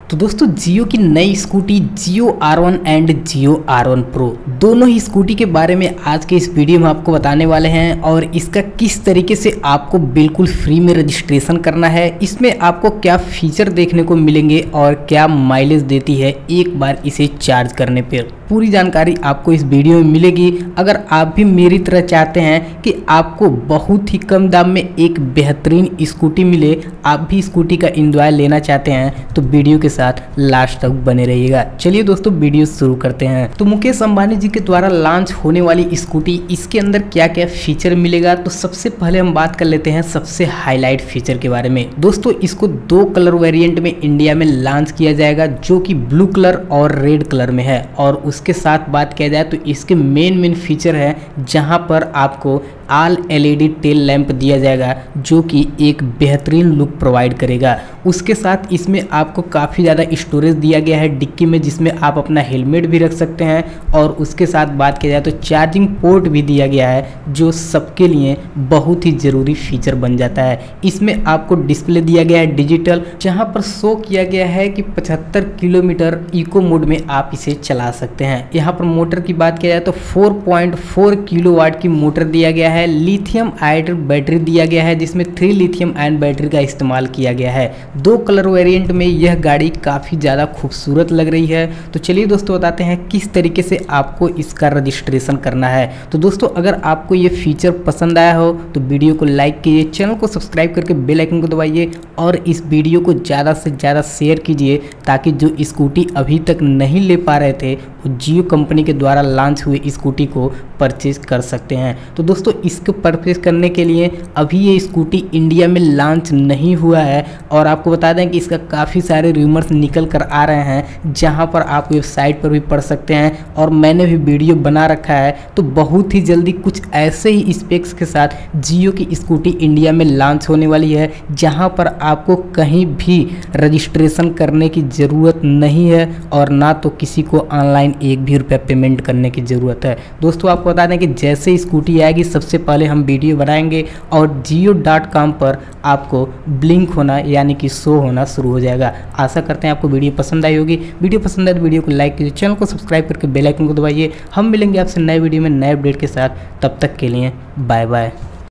तो दोस्तों जियो की नई scooty Jio R1 and Jio R1 pro दोनों ही स्कूटी के बारे में आज के इस वीडियो में आपको बताने वाले हैं और इसका किस तरीके से आपको बिल्कुल फ्री में रजिस्ट्रेशन करना है, इसमें आपको क्या फीचर देखने को मिलेंगे और क्या माइलेज देती है एक बार इसे चार्ज करने पर। पूरी जानकारी आपको इस वीडियो में मिलेगी। अगर आप भी मेरी तरह चाहते हैं कि आपको बहुत ही कम दाम में एक बेहतरीन स्कूटी मिले, आप भी स्कूटी का एंजॉय लेना चाहते हैं तो वीडियो के साथ लास्ट तक बने रहिएगा। चलिए दोस्तों वीडियो शुरू करते हैं। तो मुकेश अंबानी जी के द्वारा लॉन्च होने वाली स्कूटी, इसके अंदर क्या क्या फीचर मिलेगा, तो सबसे पहले हम बात कर लेते हैं सबसे हाईलाइट फीचर के बारे में। दोस्तों इसको 2 कलर वेरिएंट में इंडिया में लॉन्च किया जाएगा, जो कि ब्लू कलर और रेड कलर में है। और उसके साथ बात किया जाए तो इसके मेन फीचर है जहां पर आपको ऑल LED टेल लैंप दिया जाएगा, जो कि एक बेहतरीन लुक प्रोवाइड करेगा। उसके साथ इसमें आपको काफ़ी ज़्यादा स्टोरेज दिया गया है डिक्की में, जिसमें आप अपना हेलमेट भी रख सकते हैं। और उसके साथ बात किया जाए तो चार्जिंग पोर्ट भी दिया गया है, जो सबके लिए बहुत ही ज़रूरी फीचर बन जाता है। इसमें आपको डिस्प्ले दिया गया है डिजिटल, जहां पर शो किया गया है कि 75 किलोमीटर इको मोड में आप इसे चला सकते हैं। यहाँ पर मोटर की बात किया जाए तो 4.4 किलोवाट की मोटर दिया गया है। लिथियम आयन बैटरी दिया गया है, जिसमें 3 लिथियम आयन बैटरी का इस्तेमाल किया गया है। 2 कलर वेरिएंट में यह गाड़ी काफ़ी ज़्यादा खूबसूरत लग रही है। तो चलिए दोस्तों बताते हैं किस तरीके से आपको इसका रजिस्ट्रेशन करना है। तो दोस्तों अगर आपको ये फीचर पसंद आया हो तो वीडियो को लाइक कीजिए, चैनल को सब्सक्राइब करके बेल आइकन को दबाइए और इस वीडियो को ज़्यादा से ज़्यादा शेयर कीजिए, ताकि जो स्कूटी अभी तक नहीं ले पा रहे थे वो जियो कंपनी के द्वारा लॉन्च हुई स्कूटी को परचेज कर सकते हैं। तो दोस्तों इसको परचेज करने के लिए अभी ये स्कूटी इंडिया में लॉन्च नहीं हुआ है, और आपको बता दें कि इसका काफ़ी सारे रूमर्स निकल कर आ रहे हैं, जहां पर आप वेबसाइट पर भी पढ़ सकते हैं और मैंने भी वीडियो बना रखा है। तो बहुत ही जल्दी कुछ ऐसे ही स्पेक्स के साथ जियो की स्कूटी इंडिया में लॉन्च होने वाली है, जहां पर आपको कहीं भी रजिस्ट्रेशन करने की ज़रूरत नहीं है और ना तो किसी को ऑनलाइन 1 भी रुपया पेमेंट करने की ज़रूरत है। दोस्तों आपको बता दें कि जैसे स्कूटी आएगी सबसे पहले हम वीडियो बनाएंगे और jio.com पर आपको ब्लिंक होना यानी कि शो होना शुरू हो जाएगा। आशा करते हैं आपको वीडियो पसंद आई होगी। वीडियो पसंद आए तो वीडियो को लाइक कीजिए, चैनल को सब्सक्राइब करके बेल आइकन को दबाइए। हम मिलेंगे आपसे नए वीडियो में नए अपडेट के साथ, तब तक के लिए बाय बाय।